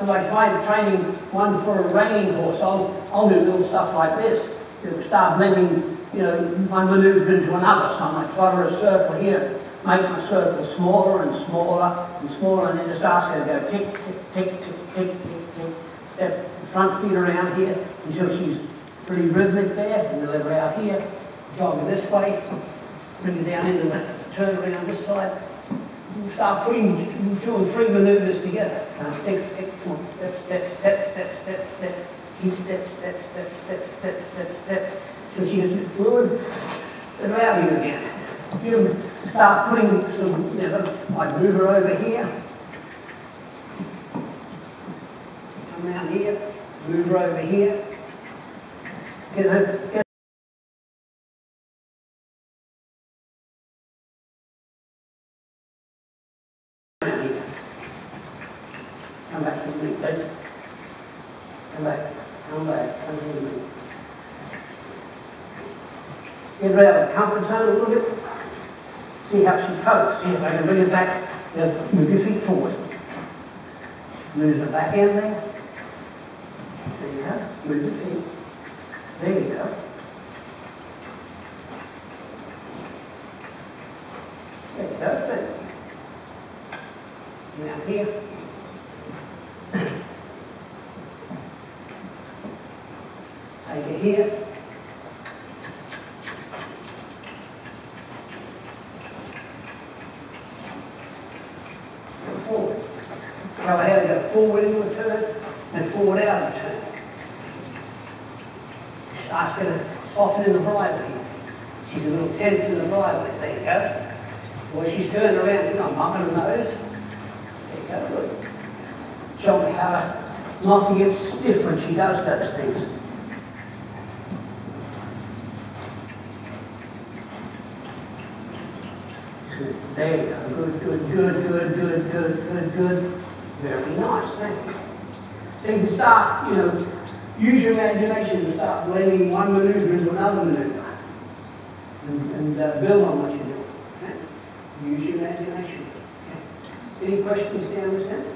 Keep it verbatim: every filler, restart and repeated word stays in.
So I tried training one for a reining horse. I'll, I'll do little stuff like this. You start blending, you know, one manoeuvre into another. So I might flutter a circle here, make my circle smaller and smaller and smaller, and then just ask her to go tick, tick, tick, tick, tick, tick, tick. Step the front feet around here until she's pretty rhythmic there, and then let her out here, jog her this way, bring her down into the turn around this side. You start putting two and three manoeuvres together. Now, tick, tick, step, step, step, step, step, step, step, keep step, step, step, step, step, step, step, till she gets good, and out here again. You start putting some, you know, like move her over here, come around here, move her over here, get her, get her here. Come back to me, please. Come back, come back, come to me. Get her out of the comfort zone a little bit. See how she copes. See if I can bring it back. Just move your feet forward. Move the back end there. There you go. Move your feet. There you go. There you go. There. Now here. Take it here. Forward. Tell her how to go forward into a turn and forward out of a turn. Ask her to soften in the bridle here. She's a little tense in the bridle. There you go. Well, she's turned around, you know, bumping her nose. There you go, good. Show her how not to get stiff when she does those things. There you go. Good, good, good, good, good, good, good, good. Very nice, thank you. So you can start, you know, use your imagination to start blending one manoeuvre into another manoeuvre. And, and uh, build on what you do. Okay? Use your imagination. Okay. Any questions down this end?